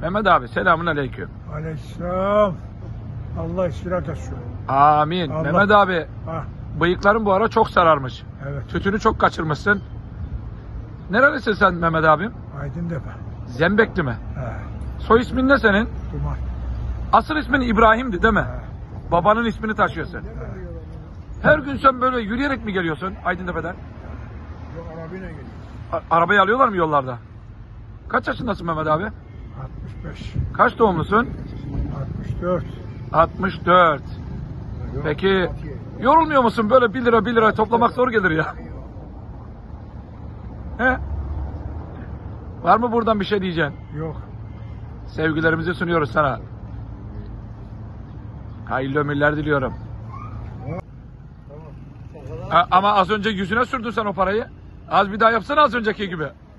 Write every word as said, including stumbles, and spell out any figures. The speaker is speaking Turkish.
Mehmet abi selamun aleyküm. Aleyhisselam. Allah istirahat etsin. Amin. Allah. Mehmet abi Ha, bıyıkların bu ara çok sararmış. evet. Tütünü çok kaçırmışsın. Nerelisin sen Mehmet abim? Aydıntepe. Zembekli mi? Ha, Soy ismin ne senin? Duman. Asıl ismin İbrahim'di değil mi? Ha, Babanın ismini taşıyorsun. ha. Her gün sen böyle yürüyerek mi geliyorsun Aydıntepe'den? Yok, arabayla geliyor. A- arabayı alıyorlar mı yollarda? Kaç yaşındasın Mehmet abi? altmış beş. Kaç doğumlusun? altmış dört. altmış dört. Peki yorulmuyor musun? Böyle bir lira bir lira toplamak zor gelir ya. He? Var mı buradan bir şey diyeceksin? Yok. Sevgilerimizi sunuyoruz sana. Hayırlı ömürler diliyorum. Ha, ama az önce yüzüne sürdün sen o parayı. Az bir daha yapsana az önceki gibi.